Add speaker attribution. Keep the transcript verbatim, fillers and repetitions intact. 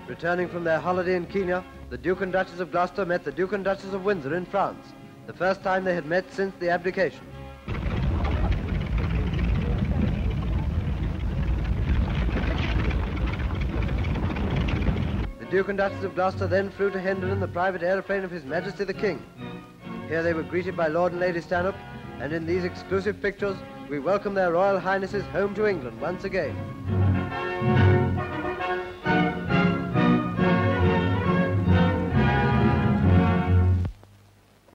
Speaker 1: Returning from their holiday in Kenya, the Duke and Duchess of Gloucester met the Duke and Duchess of Windsor in France, the first time they had met since the abdication. The Duke and Duchess of Gloucester then flew to Hendon in the private aeroplane of His Majesty the King. Here they were greeted by Lord and Lady Stanhope, and in these exclusive pictures we welcome their Royal Highnesses home to England once again.